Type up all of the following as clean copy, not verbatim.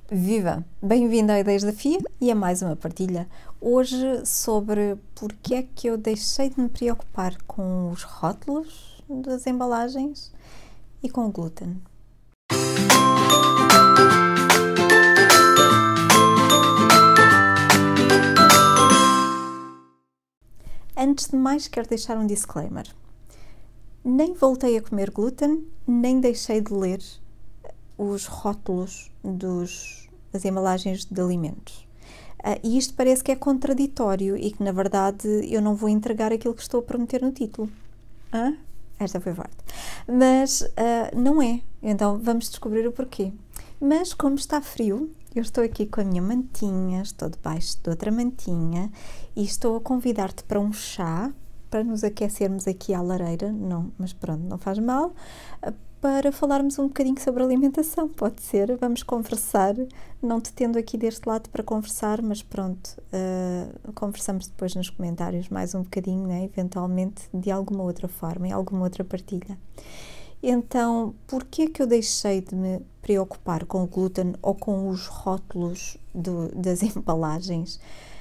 Viva! Bem-vindo à Ideias da FIA e a mais uma partilha. Hoje sobre porque é que eu deixei de me preocupar com os rótulos das embalagens e com o glúten. Antes de mais, quero deixar um disclaimer. Nem voltei a comer glúten, nem deixei de ler os rótulos das embalagens de alimentos. E isto parece que é contraditório e que, na verdade, eu não vou entregar aquilo que estou a prometer no título. Esta foi forte. Mas não é. Então, vamos descobrir o porquê. Mas, como está frio, eu estou aqui com a minha mantinha, estou debaixo de outra mantinha e estou a convidar-te para um chá, para nos aquecermos aqui à lareira, não, mas pronto, não faz mal, para falarmos um bocadinho sobre alimentação, pode ser, vamos conversar, não te tendo aqui deste lado para conversar, mas pronto, conversamos depois nos comentários mais um bocadinho, né, eventualmente de alguma outra forma, em alguma outra partilha. Então, porquê é que eu deixei de me preocupar com o glúten ou com os rótulos das embalagens?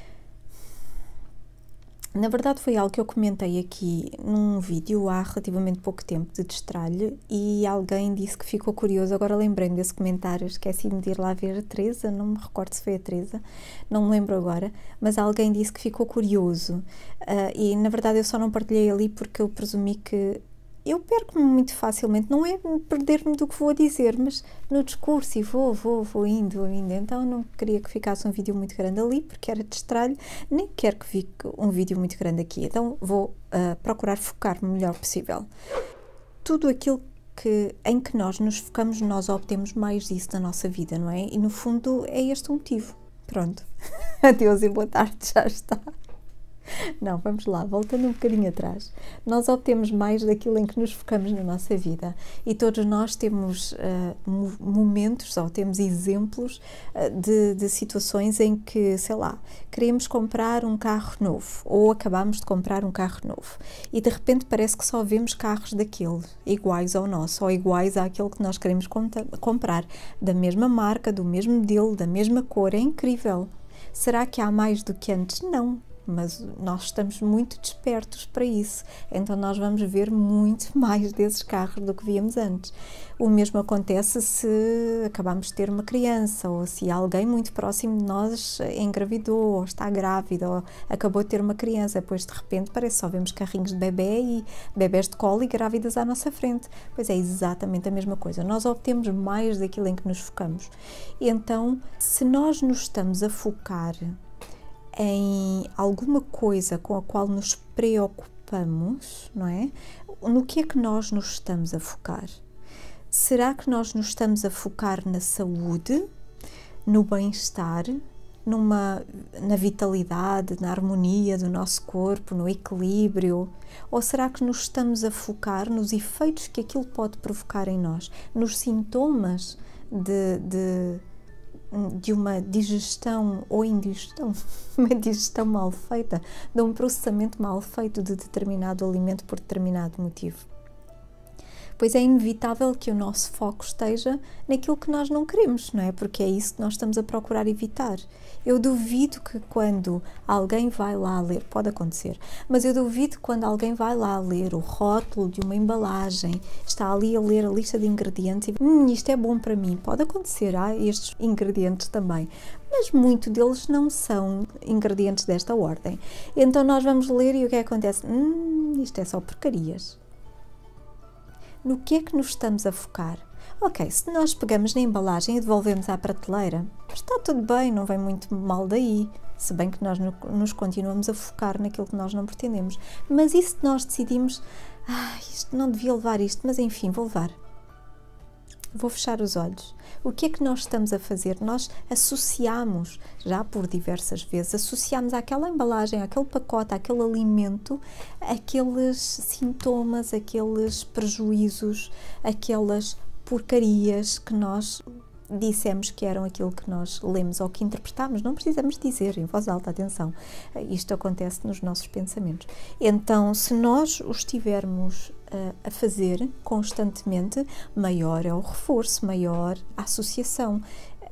Na verdade foi algo que eu comentei aqui num vídeo há relativamente pouco tempo de destralhe e alguém disse que ficou curioso, agora lembrei-me desse comentário, esqueci-me de ir lá ver a Teresa, não me recordo se foi a Teresa, não me lembro agora, mas alguém disse que ficou curioso e na verdade eu só não partilhei ali porque eu presumi que eu perco-me muito facilmente, não é perder-me do que vou a dizer, mas no discurso e vou indo, então não queria que ficasse um vídeo muito grande ali, porque era de estralho, nem quero que fique um vídeo muito grande aqui, então vou procurar focar-me o melhor possível. Tudo aquilo em que nós nos focamos, nós obtemos mais disso na nossa vida, não é? E no fundo é este o motivo. Pronto, adeus e boa tarde, já está. Não, vamos lá, voltando um bocadinho atrás. Nós obtemos mais daquilo em que nos focamos na nossa vida e todos nós temos momentos ou temos exemplos de situações em que, sei lá, queremos comprar um carro novo ou acabamos de comprar um carro novo e de repente parece que só vemos carros daquele, iguais ao nosso ou iguais àquele que nós queremos comprar, da mesma marca, do mesmo modelo, da mesma cor. É incrível. Será que há mais do que antes? Não. Mas nós estamos muito despertos para isso, então nós vamos ver muito mais desses carros do que víamos antes. O mesmo acontece se acabamos de ter uma criança, ou se alguém muito próximo de nós engravidou, ou está grávida, ou acabou de ter uma criança, depois de repente parece que só vemos carrinhos de bebê e bebés de colo e grávidas à nossa frente. Pois é exatamente a mesma coisa, nós obtemos mais daquilo em que nos focamos. Então, se nós nos estamos a focar em alguma coisa com a qual nos preocupamos, não é? No que é que nós nos estamos a focar? Será que nós nos estamos a focar na saúde, no bem-estar, na vitalidade, na harmonia do nosso corpo, no equilíbrio? Ou será que nos estamos a focar nos efeitos que aquilo pode provocar em nós, nos sintomas de uma digestão ou indigestão, uma digestão mal feita, de um processamento mal feito de determinado alimento por determinado motivo? Pois é inevitável que o nosso foco esteja naquilo que nós não queremos, não é? Porque é isso que nós estamos a procurar evitar. Eu duvido que quando alguém vai lá ler, pode acontecer, mas eu duvido que quando alguém vai lá ler o rótulo de uma embalagem, está ali a ler a lista de ingredientes e isto é bom para mim, pode acontecer, há estes ingredientes também, mas muitos deles não são ingredientes desta ordem. Então nós vamos ler e o que acontece? Isto é só porcarias. No que é que nos estamos a focar? Ok, se nós pegamos na embalagem e devolvemos à prateleira, está tudo bem, não vem muito mal daí, se bem que nós nos continuamos a focar naquilo que nós não pretendemos. Mas e se nós decidimos, isto não devia levar isto, mas enfim, vou levar. Vou fechar os olhos. O que é que nós estamos a fazer? Nós associamos, já por diversas vezes, associamos àquela embalagem, àquele pacote, àquele alimento, aqueles sintomas, aqueles prejuízos, aquelas porcarias que nós dissemos que eram aquilo que nós lemos ou que interpretamos. Não precisamos dizer em voz alta, atenção, isto acontece nos nossos pensamentos. Então, se nós o estivermos a fazer constantemente, maior é o reforço, maior a associação.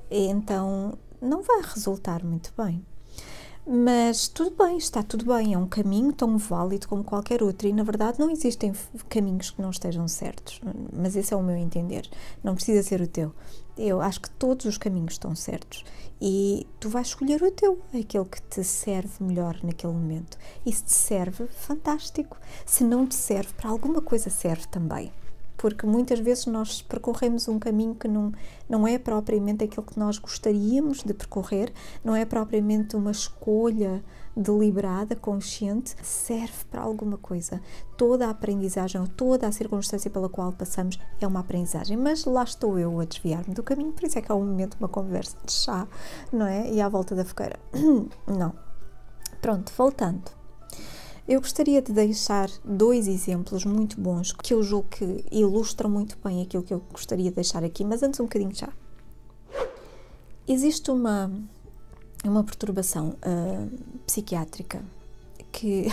então não vai resultar muito bem. Mas tudo bem, está tudo bem, é um caminho tão válido como qualquer outro e na verdade não existem caminhos que não estejam certos, mas esse é o meu entender, não precisa ser o teu. Eu acho que todos os caminhos estão certos e tu vais escolher o teu, aquele que te serve melhor naquele momento. E se te serve, fantástico. Se não te serve, para alguma coisa serve também. Porque muitas vezes nós percorremos um caminho que não é propriamente aquilo que nós gostaríamos de percorrer, não é propriamente uma escolha deliberada, consciente, serve para alguma coisa. Toda a aprendizagem, toda a circunstância pela qual passamos é uma aprendizagem, mas lá estou eu a desviar-me do caminho, por isso é que há um momento uma conversa de chá, não é? E à volta da fogueira. Não. Pronto, voltando. Eu gostaria de deixar 2 exemplos muito bons que eu julgo que ilustram muito bem aquilo que eu gostaria de deixar aqui, mas antes um bocadinho de chá. Existe uma perturbação psiquiátrica que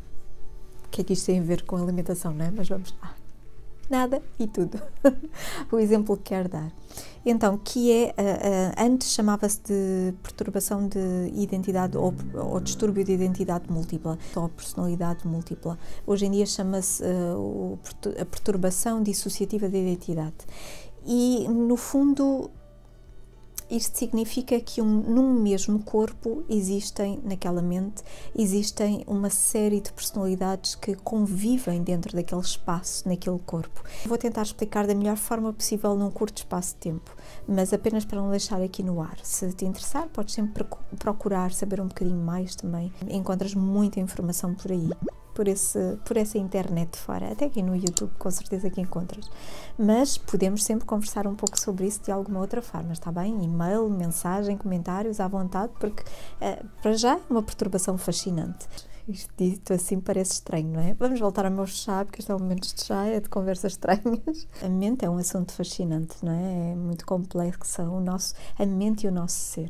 é que isto tem a ver com alimentação, não é? Mas vamos lá. Nada e tudo. O exemplo que quero dar. Então, que é, antes chamava-se de perturbação de identidade ou distúrbio de identidade múltipla, ou personalidade múltipla. Hoje em dia chama-se a perturbação dissociativa de identidade. E, no fundo, isto significa que num mesmo corpo naquela mente, existem uma série de personalidades que convivem dentro daquele espaço, naquele corpo. Vou tentar explicar da melhor forma possível num curto espaço de tempo, mas apenas para não deixar aqui no ar. Se te interessar, podes sempre procurar saber um bocadinho mais também. Encontras muita informação por aí. Por essa internet fora, até aqui no YouTube com certeza que encontras, mas podemos sempre conversar um pouco sobre isso de alguma outra forma, está bem? E-mail, mensagem, comentários à vontade, porque para já é uma perturbação fascinante. Isto dito assim parece estranho, não é? Vamos voltar ao meu chá, porque este é um momento de chá, é de conversas estranhas. A mente é um assunto fascinante, não é? É muito complexo a mente e o nosso ser.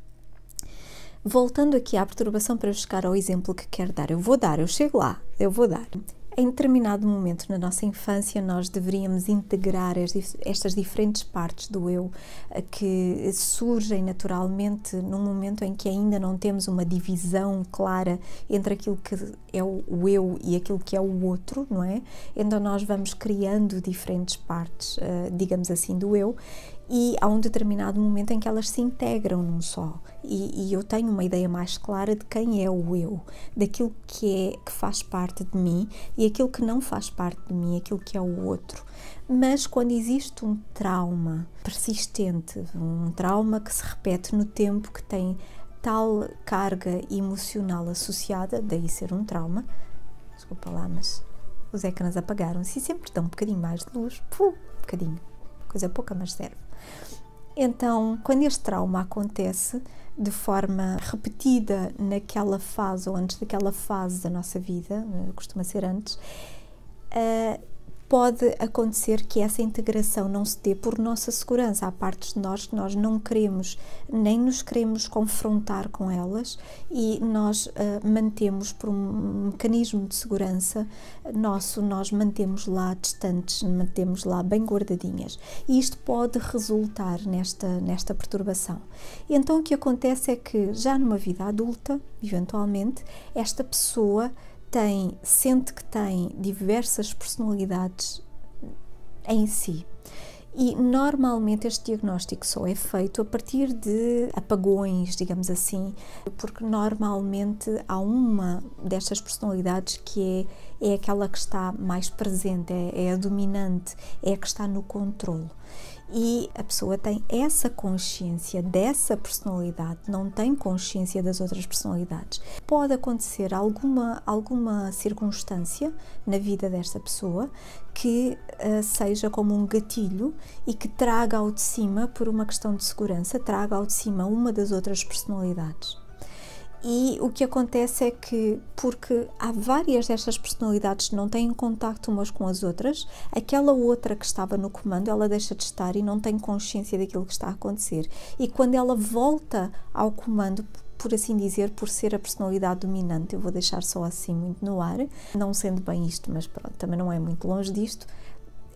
Voltando aqui à perturbação para chegar ao exemplo que quero dar, eu chego lá, eu vou dar. Em determinado momento na nossa infância nós deveríamos integrar estas diferentes partes do eu que surgem naturalmente num momento em que ainda não temos uma divisão clara entre aquilo que é o eu e aquilo que é o outro, não é? Então nós vamos criando diferentes partes, digamos assim, do eu, e há um determinado momento em que elas se integram num só e eu tenho uma ideia mais clara de quem é o eu, daquilo que faz parte de mim e aquilo que não faz parte de mim, aquilo que é o outro. Mas quando existe um trauma persistente, um trauma que se repete no tempo, que tem tal carga emocional associada, daí ser um trauma, desculpa lá, mas os ecrãs apagaram-se e sempre dão um bocadinho mais de luz, um bocadinho, coisa pouca, mas serve. Então, quando este trauma acontece de forma repetida naquela fase ou antes daquela fase da nossa vida, costuma ser antes, pode acontecer que essa integração não se dê por nossa segurança. Há partes de nós que nós não queremos, nem nos queremos confrontar com elas e nós mantemos por um mecanismo de segurança nosso, nós mantemos lá distantes, mantemos lá bem guardadinhas. E isto pode resultar nesta perturbação. E então o que acontece é que já numa vida adulta, eventualmente, esta pessoa sente que tem diversas personalidades em si. E normalmente este diagnóstico só é feito a partir de apagões, digamos assim, porque normalmente há uma destas personalidades que é aquela que está mais presente, é a dominante, é a que está no controle. E a pessoa tem essa consciência dessa personalidade, não tem consciência das outras personalidades. Pode acontecer alguma circunstância na vida desta pessoa que seja como um gatilho e que traga ao de cima, por uma questão de segurança, traga ao de cima uma das outras personalidades. E o que acontece é que, porque há várias destas personalidades que não têm contacto umas com as outras, aquela outra que estava no comando, ela deixa de estar e não tem consciência daquilo que está a acontecer. E quando ela volta ao comando, por assim dizer, por ser a personalidade dominante, eu vou deixar só assim muito no ar, não sendo bem isto, mas pronto, também não é muito longe disto,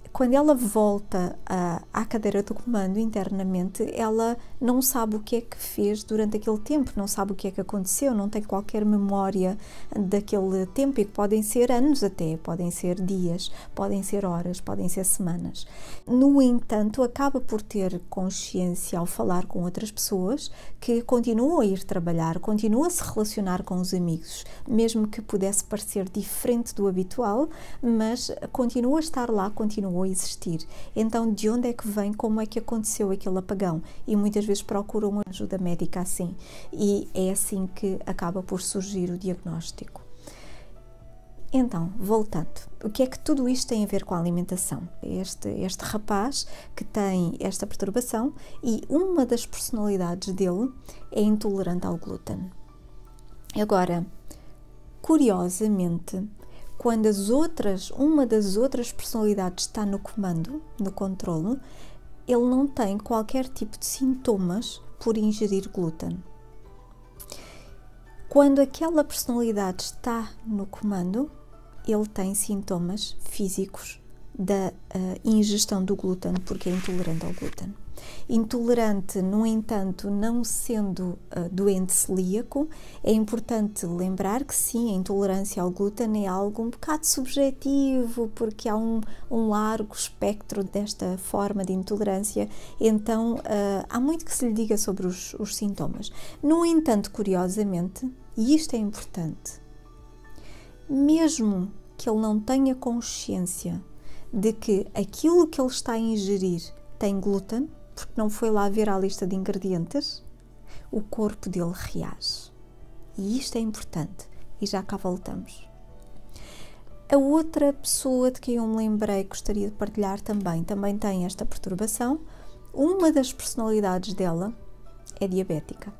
quando ela volta à cadeira do comando internamente, ela não sabe o que é que fez durante aquele tempo, não sabe o que é que aconteceu, não tem qualquer memória daquele tempo, e que podem ser anos até, podem ser dias, podem ser horas, podem ser semanas. No entanto, acaba por ter consciência ao falar com outras pessoas que continuam a ir trabalhar, continuam a se relacionar com os amigos, mesmo que pudesse parecer diferente do habitual, mas continua a estar lá, continua a existir. Então, de onde é que vem, como é que aconteceu aquele apagão? E muitas vezes procuram ajuda médica assim, e é assim que acaba por surgir o diagnóstico. Então, voltando, o que é que tudo isto tem a ver com a alimentação? Este rapaz que tem esta perturbação, e uma das personalidades dele é intolerante ao glúten. Agora, curiosamente, quando uma das outras personalidades está no comando, no controlo, ele não tem qualquer tipo de sintomas por ingerir glúten. Quando aquela personalidade está no comando, ele tem sintomas físicos da ingestão do glúten, porque é intolerante ao glúten. Intolerante, no entanto, não sendo doente celíaco, é importante lembrar que sim, a intolerância ao glúten é algo um bocado subjetivo, porque há um largo espectro desta forma de intolerância, então há muito que se lhe diga sobre os sintomas. No entanto, curiosamente, e isto é importante, mesmo que ele não tenha consciência de que aquilo que ele está a ingerir tem glúten, porque não foi lá ver a lista de ingredientes, o corpo dele reage. E isto é importante, e já cá voltamos. A outra pessoa de quem eu me lembrei, gostaria de partilhar também tem esta perturbação. Uma das personalidades dela é diabética.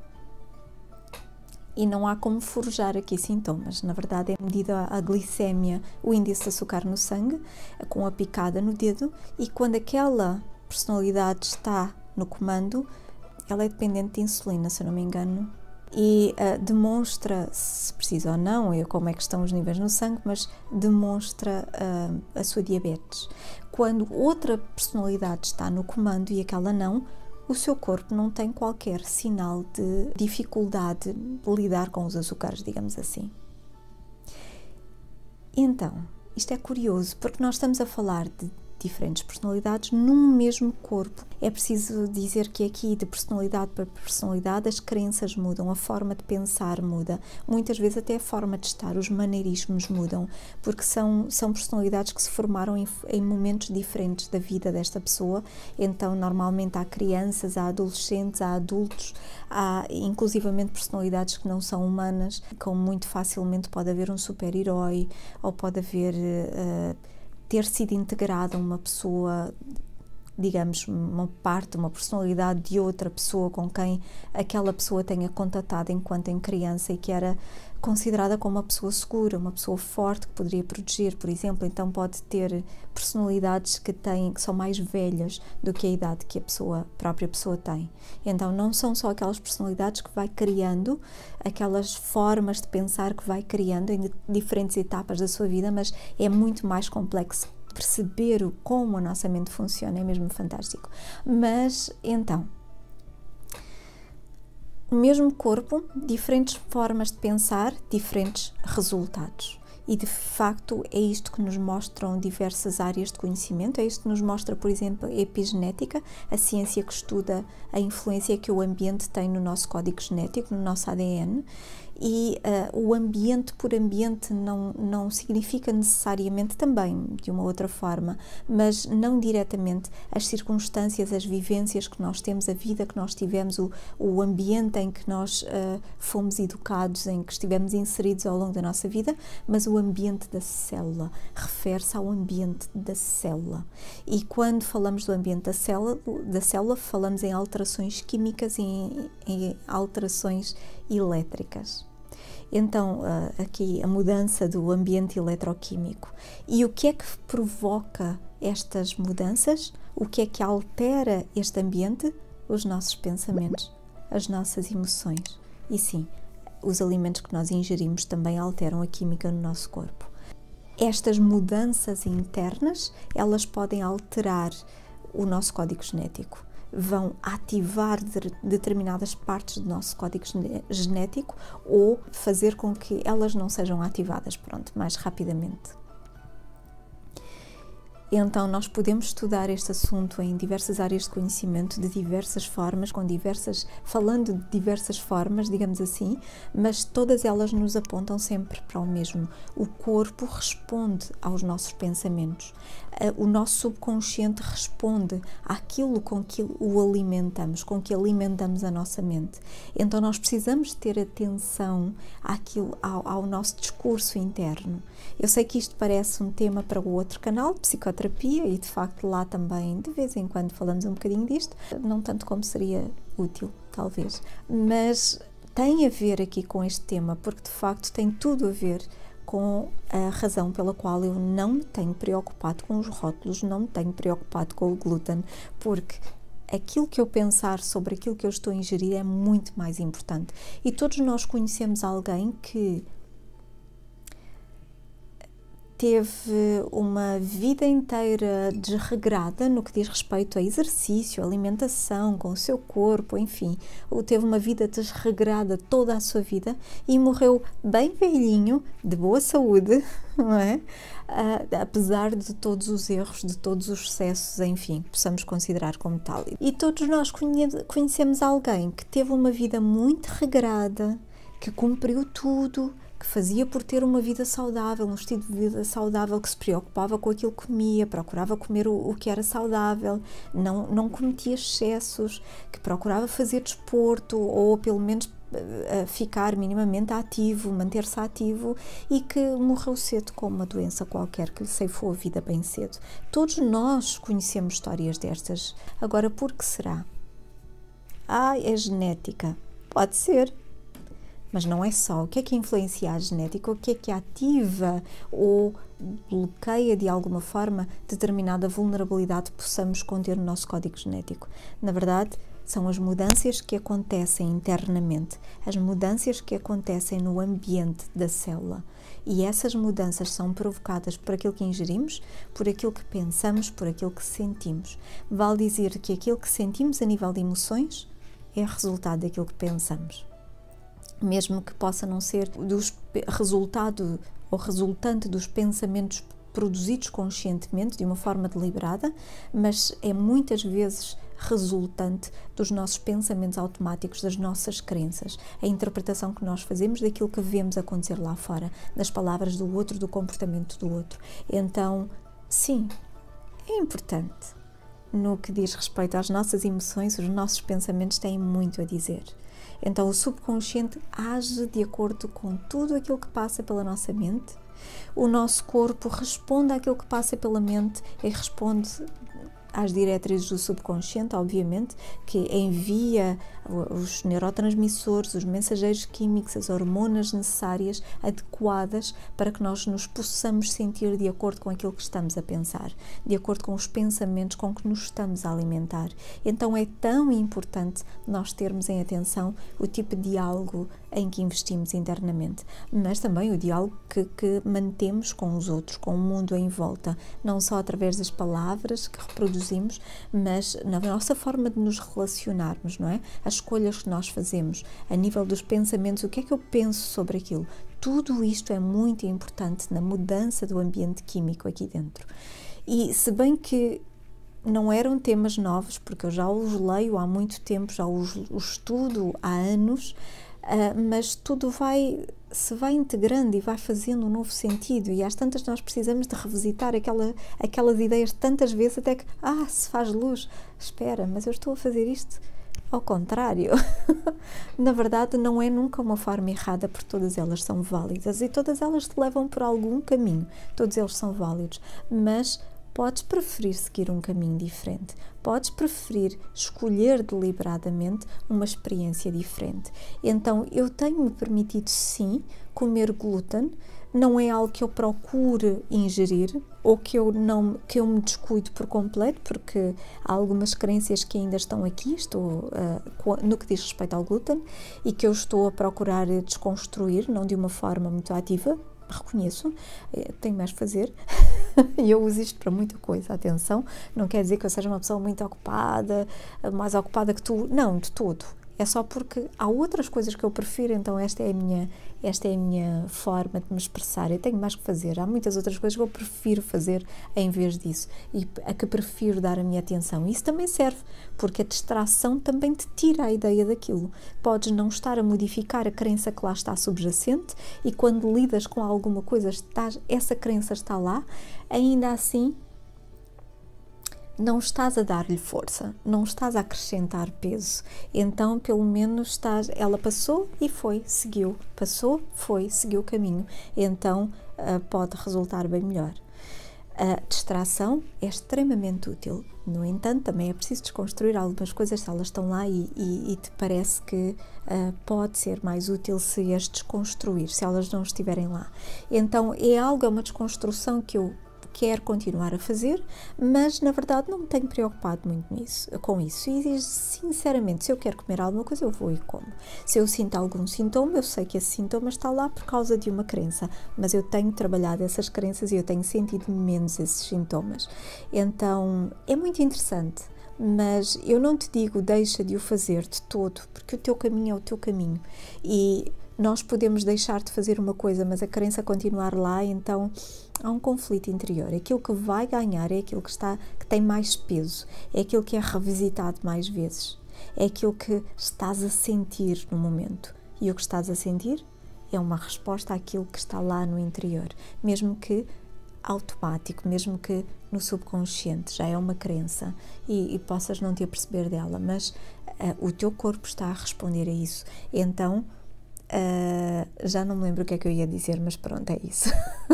E não há como forjar aqui sintomas. Na verdade, é medida a glicémia, o índice de açúcar no sangue, com a picada no dedo, e quando aquela personalidade está no comando, ela é dependente de insulina, se eu não me engano, e demonstra, se precisa ou não, como é que estão os níveis no sangue, mas demonstra a sua diabetes. Quando outra personalidade está no comando e aquela não, o seu corpo não tem qualquer sinal de dificuldade de lidar com os açúcares, digamos assim. Então, isto é curioso, porque nós estamos a falar de diferentes personalidades num mesmo corpo. É preciso dizer que aqui, de personalidade para personalidade, as crenças mudam, a forma de pensar muda, muitas vezes até a forma de estar, os maneirismos mudam, porque são personalidades que se formaram em momentos diferentes da vida desta pessoa. Então, normalmente há crianças, há adolescentes, há adultos, há inclusivamente personalidades que não são humanas, como muito facilmente pode haver um super-herói, ou pode haver ter sido integrada uma pessoa, digamos, uma parte, uma personalidade de outra pessoa com quem aquela pessoa tenha contatado enquanto em criança e que era considerada como uma pessoa segura, uma pessoa forte que poderia proteger, por exemplo. Então pode ter personalidades que são mais velhas do que a idade que a própria pessoa tem. Então não são só aquelas personalidades que vai criando, aquelas formas de pensar que vai criando em diferentes etapas da sua vida, mas é muito mais complexo. Perceber como a nossa mente funciona é mesmo fantástico. Mas então, o mesmo corpo, diferentes formas de pensar, diferentes resultados. E de facto é isto que nos mostram diversas áreas de conhecimento. É isto que nos mostra, por exemplo, a epigenética, a ciência que estuda a influência que o ambiente tem no nosso código genético, no nosso ADN. E o ambiente por ambiente não significa necessariamente, também de uma outra forma, mas não diretamente, as circunstâncias, as vivências que nós temos, a vida que nós tivemos, o ambiente em que nós fomos educados, em que estivemos inseridos ao longo da nossa vida, mas o ambiente da célula, refere-se ao ambiente da célula. E quando falamos do ambiente da célula falamos em alterações químicas e em alterações elétricas. Então, aqui a mudança do ambiente eletroquímico. E o que é que provoca estas mudanças? O que é que altera este ambiente? Os nossos pensamentos, as nossas emoções. E sim, os alimentos que nós ingerimos também alteram a química no nosso corpo. estas mudanças internas, elas podem alterar o nosso código genético, vão ativar determinadas partes do nosso código genético ou fazer com que elas não sejam ativadas, pronto, mais rapidamente. Então, nós podemos estudar este assunto em diversas áreas de conhecimento, de diversas formas, falando de diversas formas, digamos assim, mas todas elas nos apontam sempre para o mesmo. O corpo responde aos nossos pensamentos. O nosso subconsciente responde àquilo com que o alimentamos, com que alimentamos a nossa mente. Então, nós precisamos ter atenção ao nosso discurso interno. Eu sei que isto parece um tema para o outro canal, psicoterapia, e de facto lá também de vez em quando falamos um bocadinho disto, não tanto como seria útil, talvez, mas tem a ver aqui com este tema, porque de facto tem tudo a ver com a razão pela qual eu não me tenho preocupado com os rótulos, não me tenho preocupado com o glúten, porque aquilo que eu pensar sobre aquilo que eu estou a ingerir é muito mais importante. E todos nós conhecemos alguém que teve uma vida inteira desregrada no que diz respeito a exercício, alimentação, com o seu corpo, enfim, ou teve uma vida desregrada toda a sua vida e morreu bem velhinho, de boa saúde, não é? Apesar de todos os erros, de todos os excessos, enfim, que possamos considerar como tal. E todos nós conhecemos alguém que teve uma vida muito regrada, que cumpriu tudo, que fazia por ter uma vida saudável, um estilo de vida saudável, que se preocupava com aquilo que comia, procurava comer o que era saudável, não cometia excessos, que procurava fazer desporto ou pelo menos ficar minimamente ativo, manter-se ativo, e que morreu cedo com uma doença qualquer que lhe ceifou a vida bem cedo. Todos nós conhecemos histórias destas. Agora, por que será? É genética. Pode ser. Mas não é só. O que é que influencia a genética? O que é que ativa ou bloqueia de alguma forma determinada vulnerabilidade que possamos conter no nosso código genético? Na verdade, são as mudanças que acontecem internamente, as mudanças que acontecem no ambiente da célula. E essas mudanças são provocadas por aquilo que ingerimos, por aquilo que pensamos, por aquilo que sentimos. Vale dizer que aquilo que sentimos a nível de emoções é resultado daquilo que pensamos. Mesmo que possa não ser resultado ou resultante dos pensamentos produzidos conscientemente, de uma forma deliberada, mas é muitas vezes resultante dos nossos pensamentos automáticos, das nossas crenças, a interpretação que nós fazemos daquilo que vemos acontecer lá fora, das palavras do outro, do comportamento do outro. Então, sim, é importante. No que diz respeito às nossas emoções, os nossos pensamentos têm muito a dizer. Então, o subconsciente age de acordo com tudo aquilo que passa pela nossa mente. O nosso corpo responde àquilo que passa pela mente e responde às diretrizes do subconsciente, obviamente, que envia os neurotransmissores, os mensageiros químicos, as hormonas necessárias, adequadas, para que nós nos possamos sentir de acordo com aquilo que estamos a pensar, de acordo com os pensamentos com que nos estamos a alimentar. Então é tão importante nós termos em atenção o tipo de diálogo em que investimos internamente, mas também o diálogo que mantemos com os outros, com o mundo em volta, não só através das palavras que reproduzimos, mas na nossa forma de nos relacionarmos, não é? As escolhas que nós fazemos, a nível dos pensamentos, o que é que eu penso sobre aquilo? Tudo isto é muito importante na mudança do ambiente químico aqui dentro. E se bem que não eram temas novos, porque eu já os leio há muito tempo, já os estudo há anos, mas tudo se vai integrando e vai fazendo um novo sentido, e às tantas nós precisamos de revisitar aquelas ideias tantas vezes até que, se faz luz, espera, mas eu estou a fazer isto ao contrário. Na verdade, não é nunca uma forma errada, porque todas elas são válidas e todas elas te levam por algum caminho, todos eles são válidos, mas podes preferir seguir um caminho diferente, podes preferir escolher deliberadamente uma experiência diferente. Então, eu tenho-me permitido, sim, comer glúten. Não é algo que eu procure ingerir ou que eu me descuido por completo, porque há algumas crenças que ainda estão aqui, no que diz respeito ao glúten, e que eu estou a procurar desconstruir, não de uma forma muito ativa, reconheço, tenho mais que fazer e eu uso isto para muita coisa, atenção, não quer dizer que eu seja uma pessoa muito ocupada, mais ocupada que tu, não, de todo. É só porque há outras coisas que eu prefiro, então esta é a minha forma de me expressar. Eu tenho mais que fazer. Há muitas outras coisas que eu prefiro fazer em vez disso e a que prefiro dar a minha atenção. Isso também serve, porque a distração também te tira a ideia daquilo. Podes não estar a modificar a crença que lá está subjacente e quando lidas com alguma coisa, essa crença está lá, ainda assim não estás a dar-lhe força, não estás a acrescentar peso, então pelo menos ela passou e foi, seguiu, passou, foi, seguiu o caminho, então pode resultar bem melhor. A distração é extremamente útil, no entanto também é preciso desconstruir algumas coisas se elas estão lá e te parece que pode ser mais útil se as desconstruir, se elas não estiverem lá. Então é uma desconstrução que eu quero continuar a fazer, mas na verdade não me tenho preocupado muito com isso e sinceramente, se eu quero comer alguma coisa eu vou e como. Se eu sinto algum sintoma, eu sei que esse sintoma está lá por causa de uma crença, mas eu tenho trabalhado essas crenças e eu tenho sentido menos esses sintomas. Então é muito interessante, mas eu não te digo deixa de o fazer de todo, porque o teu caminho é o teu caminho e nós podemos deixar de fazer uma coisa, mas a crença continuar lá, então há um conflito interior. Aquilo que vai ganhar é aquilo que tem mais peso, é aquilo que é revisitado mais vezes, é aquilo que estás a sentir no momento. E o que estás a sentir é uma resposta àquilo que está lá no interior, mesmo que automático, mesmo que no subconsciente, já é uma crença e possas não te aperceber dela, mas o teu corpo está a responder a isso. Então, já não me lembro o que é que eu ia dizer, mas pronto, é isso.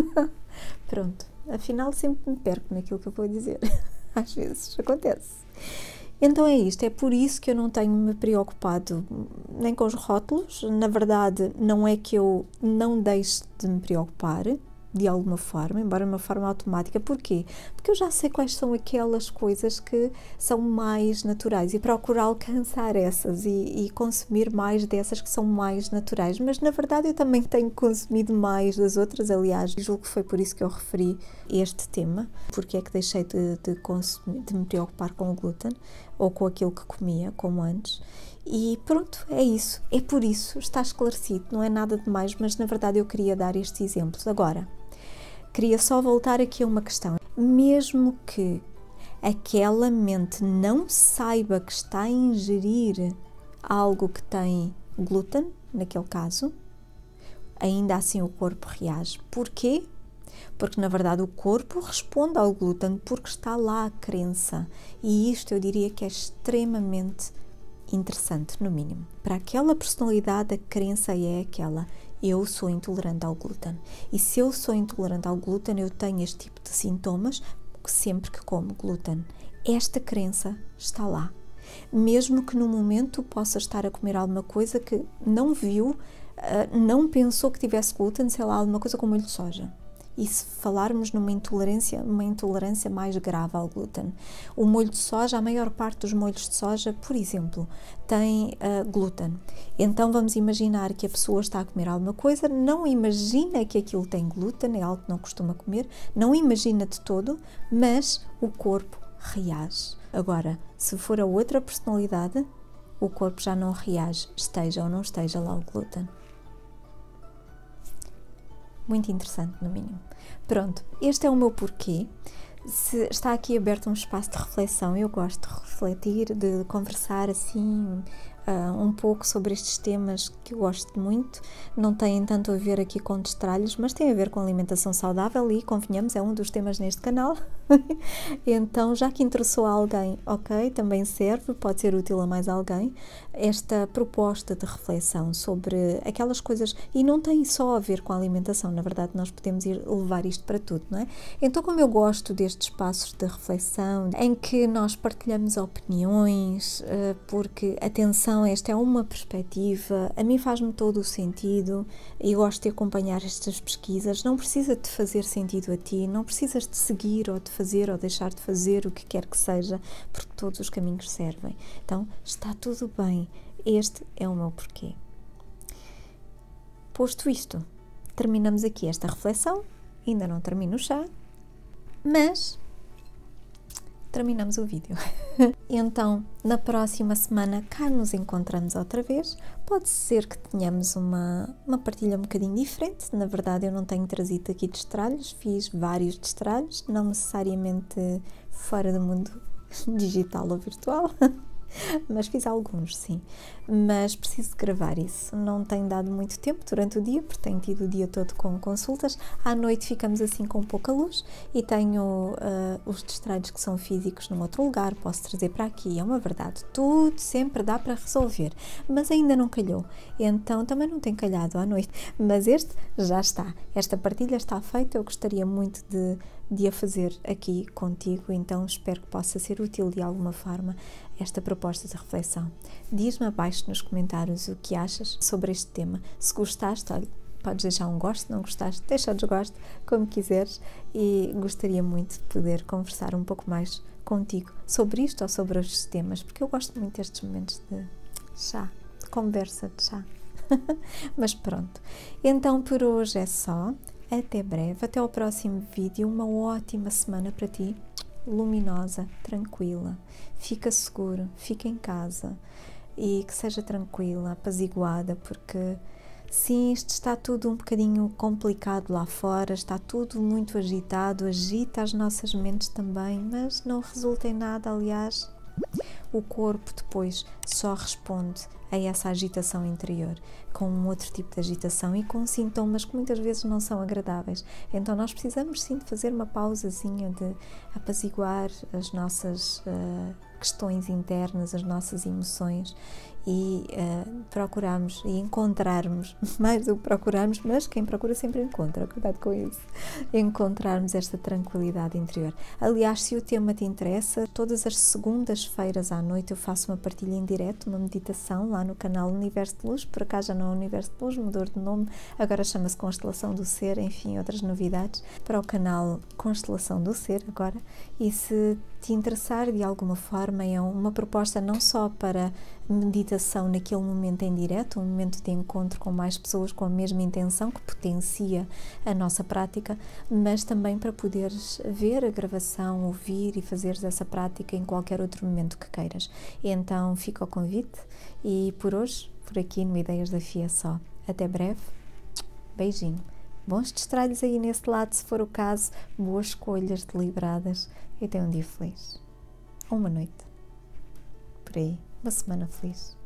Pronto, afinal sempre me perco naquilo que eu vou dizer, às vezes acontece. Então é isto, é por isso que eu não tenho me preocupado nem com os rótulos, na verdade não é que eu não deixe de me preocupar, de alguma forma, embora de uma forma automática. Porquê? Porque eu já sei quais são aquelas coisas que são mais naturais e procuro alcançar essas e consumir mais dessas que são mais naturais, mas na verdade eu também tenho consumido mais das outras. Aliás, julgo que foi por isso que eu referi este tema, porque é que deixei de me preocupar com o glúten ou com aquilo que comia, como antes. E pronto, é isso, é por isso, está esclarecido, não é nada de mais, mas na verdade eu queria dar estes exemplos. Agora, queria só voltar aqui a uma questão. Mesmo que aquela mente não saiba que está a ingerir algo que tem glúten, naquele caso, ainda assim o corpo reage. Porquê? Porque na verdade o corpo responde ao glúten porque está lá a crença. E isto eu diria que é extremamente interessante, no mínimo. Para aquela personalidade, a crença é aquela: eu sou intolerante ao glúten. E se eu sou intolerante ao glúten, eu tenho este tipo de sintomas sempre que como glúten. Esta crença está lá. Mesmo que no momento possa estar a comer alguma coisa que não viu, não pensou que tivesse glúten, sei lá, alguma coisa com molho de soja. E se falarmos numa intolerância mais grave ao glúten, o molho de soja, a maior parte dos molhos de soja, por exemplo, tem glúten. Então vamos imaginar que a pessoa está a comer alguma coisa, não imagina que aquilo tem glúten, é algo que não costuma comer, não imagina de todo, mas o corpo reage. Agora, se for a outra personalidade, o corpo já não reage, esteja ou não esteja lá o glúten. Muito interessante, no mínimo. Pronto, este é o meu porquê. Se está aqui aberto um espaço de reflexão, eu gosto de refletir, de conversar assim um pouco sobre estes temas que eu gosto muito. Não têm tanto a ver aqui com destralhos, mas tem a ver com alimentação saudável e, convenhamos, é um dos temas neste canal. Então, já que interessou a alguém, ok, também serve, pode ser útil a mais alguém, esta proposta de reflexão sobre aquelas coisas, e não tem só a ver com a alimentação, na verdade nós podemos levar isto para tudo, não é? Então, como eu gosto destes espaços de reflexão, em que nós partilhamos opiniões, porque, atenção, esta é uma perspectiva, a mim faz-me todo o sentido e gosto de acompanhar estas pesquisas, não precisa de fazer sentido a ti, não precisas de seguir ou de fazer ou deixar de fazer o que quer que seja, porque todos os caminhos servem. Então, está tudo bem. Este é o meu porquê. Posto isto, terminamos aqui esta reflexão. Ainda não termino o chá, mas terminamos o vídeo. Então, na próxima semana, cá nos encontramos outra vez. Pode ser que tenhamos uma partilha um bocadinho diferente. Na verdade, eu não tenho trazido aqui destralhos, fiz vários destralhos, não necessariamente fora do mundo digital ou virtual, mas fiz alguns, sim. Mas preciso de gravar isso. Não tenho dado muito tempo durante o dia, porque tenho tido o dia todo com consultas. À noite ficamos assim com pouca luz e tenho os destralhos que são físicos num outro lugar, posso trazer para aqui. É uma verdade, tudo sempre dá para resolver, mas ainda não calhou. Então também não tem calhado à noite, mas este já está. Esta partilha está feita, eu gostaria muito de a fazer aqui contigo, então espero que possa ser útil de alguma forma esta proposta de reflexão. Diz-me abaixo nos comentários o que achas sobre este tema. Se gostaste, olha, podes deixar um gosto, se não gostaste, deixa o desgosto, como quiseres, e gostaria muito de poder conversar um pouco mais contigo sobre isto ou sobre os temas, porque eu gosto muito destes momentos de chá, de conversa de chá. Mas pronto, então por hoje é só. Até breve, até ao próximo vídeo. Uma ótima semana para ti, luminosa, tranquila. Fica seguro, fica em casa e que seja tranquila, apaziguada, porque sim, isto está tudo um bocadinho complicado lá fora, está tudo muito agitado, agita as nossas mentes também, mas não resulta em nada. Aliás, o corpo depois só responde a essa agitação interior, com um outro tipo de agitação e com sintomas que muitas vezes não são agradáveis. Então nós precisamos sim de fazer uma pausazinha, de apaziguar as nossas questões internas, as nossas emoções e procurarmos e encontrarmos, mais do que procurarmos, mas quem procura sempre encontra, cuidado com isso, encontrarmos esta tranquilidade interior. Aliás, se o tema te interessa, todas as segundas-feiras à noite eu faço uma partilha em direto, uma meditação lá no canal Universo de Luz. Por acaso já não é Universo de Luz, mudou de nome, agora chama-se Constelação do Ser, enfim, outras novidades para o canal Constelação do Ser agora. E se te interessar de alguma forma, é uma proposta não só para meditação naquele momento em direto, um momento de encontro com mais pessoas com a mesma intenção, que potencia a nossa prática, mas também para poderes ver a gravação, ouvir e fazeres essa prática em qualquer outro momento que queiras. Então fica o convite e por hoje, por aqui no Ideias da Fia só. Até breve, beijinho. Bons destralhos aí nesse lado, se for o caso, boas escolhas deliberadas e tenha um dia feliz. Ou uma noite. Por aí, uma semana feliz.